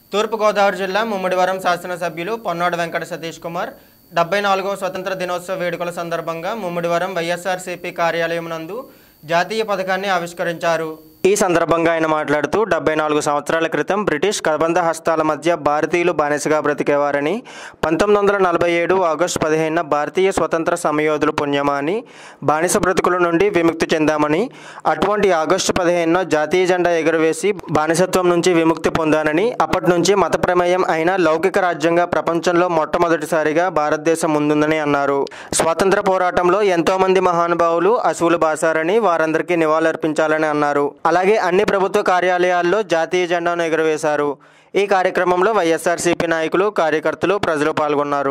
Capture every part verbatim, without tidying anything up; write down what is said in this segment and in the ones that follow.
తూర్పు గోదావరి జిల్లా ముమ్మడివరం శాసనసభ్యులు పొన్నాడ వెంకట సతీష్ కుమార్ డెబ్బై నాలుగవ స్వతంత్ర దినోత్సవ వేడుకల సందర్భంగా ముమ్మడివరం వైఎస్ఆర్సీపీ కార్యాలయం నందు జాతీయ పథకాన్ని ఆవిష్కరించారు। ఈ సందర్భంగా ఆయన మాట్లాడుతూ డెబ్బై నాలుగు సంవత్సరాల క్రితం బ్రిటిష్ కబంధ హస్తాల మధ్య భారతీయులు బానిసగా బ్రతికేవారని పంతొమ్మిది వందల నలభై ఏడు ఆగస్టు పదిహేనున భారతీయ స్వతంత్ర సమయోధులు పుణ్యమాని బానిస బ్రతుకుల నుండి విముక్తి చెందామని, అటువంటి ఆగస్టు పదిహేనున జాతీయ జెండా ఎగురవేసి బానిసత్వం నుంచి విముక్తి పొందానని, అప్పటి నుంచి మత ప్రమేయం అయిన లౌకిక రాజ్యంగా ప్రపంచంలో మొట్టమొదటిసారిగా భారతదేశం ముందుందని అన్నారు। స్వాతంత్ర పోరాటంలో ఎంతో మంది మహానుభావులు అసువులు బాసారని, వారందరికీ నివాళులర్పించాలని అన్నారు। అలాగే అన్ని ప్రభుత్వ కార్యాలయాల్లో జాతీయ జెండాను ఎగురవేశారు। ఈ కార్యక్రమంలో వైఎస్ఆర్సీపీ నాయకులు, కార్యకర్తలు, ప్రజలు పాల్గొన్నారు।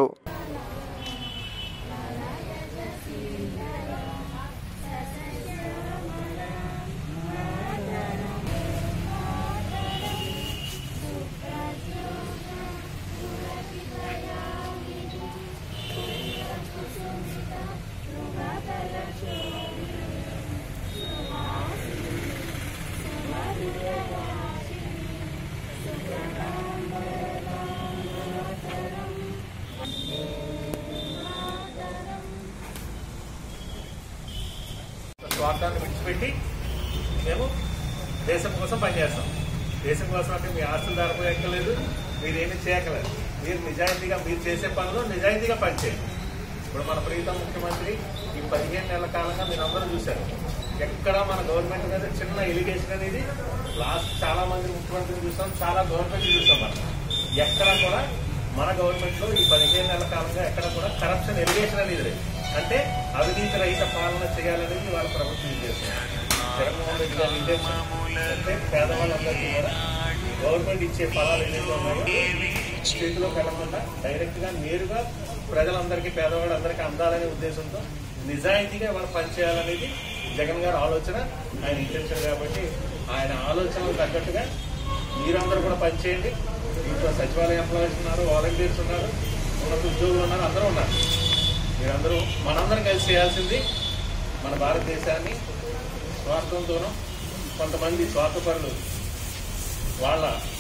స్వార్థాన్ని విడిచిపెట్టి మేము దేశం కోసం పనిచేస్తాం। దేశం కోసం అంటే మీ ఆస్తులు దారిపోయక్కర్లేదు, మీరేమీ చేయక్కర్లేదు। మీరు నిజాయితీగా మీరు చేసే పనులు నిజాయితీగా పనిచేయండి। ఇప్పుడు మన ప్రీతం ముఖ్యమంత్రి ఈ పదిహేను నెలల కాలంగా మీరు అందరూ చూశారు, ఎక్కడ మన గవర్నమెంట్ మీద చిన్న ఎలిగేషన్ అనేది లాస్ట్ చాలా మంది ముఖ్యమంత్రిని చూస్తాం, చాలా గవర్నమెంట్ చూస్తాం। మనం ఎక్కడ కూడా మన గవర్నమెంట్లో ఈ పదిహేను నెలల కాలంగా ఎక్కడ కూడా కరప్షన్ ఎలిగేషన్ అనేది లేదు, అంటే అవినీతి రహిత పాలన చేయాలనేది వాళ్ళ ప్రభుత్వం చేస్తుంది। జగన్మోహన్ రెడ్డి గారి ఇంటెన్షన్ అంటే పేదవాళ్ళందరికీ కూడా గవర్నమెంట్ ఇచ్చే ఫలాలు ఏదైతే ఉన్నాయో చేతిలోకి వెళ్లకుండా డైరెక్ట్ గా నేరుగా ప్రజలందరికీ, పేదవాళ్ళందరికీ అందాలనే ఉద్దేశంతో నిజాయితీగా వాళ్ళు పనిచేయాలనేది జగన్ గారి ఆలోచన, ఆయన ఇంటెన్షన్। కాబట్టి ఆయన ఆలోచనలు తగ్గట్టుగా మీరందరూ కూడా పనిచేయండి। ఇంట్లో సచివాలయ ఎంప్లాయీస్ ఉన్నారు, వాలంటీర్స్ ఉన్నారు, ఉన్నత ఉద్యోగులు ఉన్నారు, అందరూ ఉన్నారు। మీరందరూ మనందరం కలిసి చేయాల్సింది మన భారతదేశాన్ని స్వార్థంతోనూ కొంతమంది స్వార్థపరులు వాళ్ళ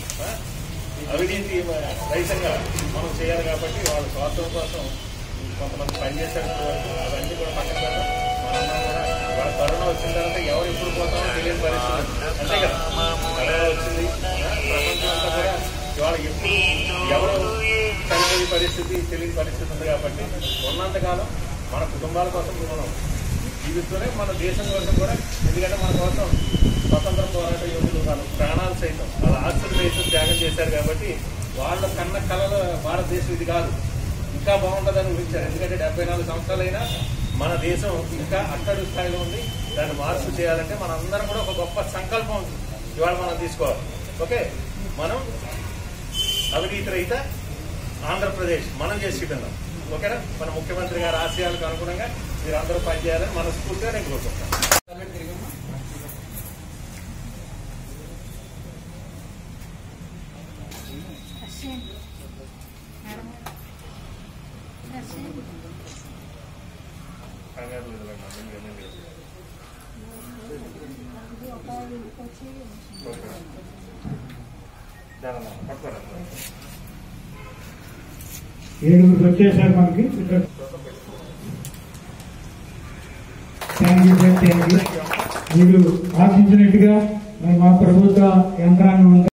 అవినీతి రహితంగా మనం చేయాలి। కాబట్టి వాళ్ళ స్వార్థం కోసం కొంతమంది పనిచేసే వరకు అవన్నీ కూడా పక్కన పెడతాం। మనందరం కూడా వాళ్ళ కరోనా వచ్చిన తర్వాత ఎవరు ఎప్పుడు పోతామో తెలియని పరిస్థితి, అంతే కదా। కరోనా వచ్చింది, ప్రపంచం అంతా కూడా ఇవాళ ఎప్పుడు ఎవరు చనిపోయే పరిస్థితి తెలియని పరిస్థితి ఉంది। కాబట్టి ఉన్నంతకాలం మన కుటుంబాల కోసం మనం జీవిస్తూనే మన దేశం కోసం కూడా, ఎందుకంటే మన కోసం స్వతంత్ర పోరాట యోధులు వాళ్ళు ప్రాణాలు సైతం వాళ్ళ ఆస్తులు సైతం త్యాగం చేశారు। కాబట్టి వాళ్ళ కన్న కళలో భారతదేశం ఇది కాదు, ఇంకా బాగుంటుందని ఊహించారు। ఎందుకంటే డెబ్బై నాలుగు సంవత్సరాలైనా మన దేశం ఇంకా అట్టడి స్థాయిలో ఉంది, దాన్ని మార్పు చేయాలంటే మన అందరం కూడా ఒక గొప్ప సంకల్పం ఇవాళ మనం తీసుకోవాలి। ఓకే, మనం అవినీతి రహిత ఆంధ్రప్రదేశ్ మనం చేసి చూపిద్దాం, ఓకేనా। మన ముఖ్యమంత్రి గారి ఆశయాలకు అనుగుణంగా మీరు అందరూ పనిచేయాలని మనస్ఫూర్తిగా నేను కోరుకుంటాను। ఏడుగురు వచ్చేసారు మనకి। Thank you sir, thank you. మీరు ఆశించినట్టుగా మా ప్రభుత్వ యంత్రాంగం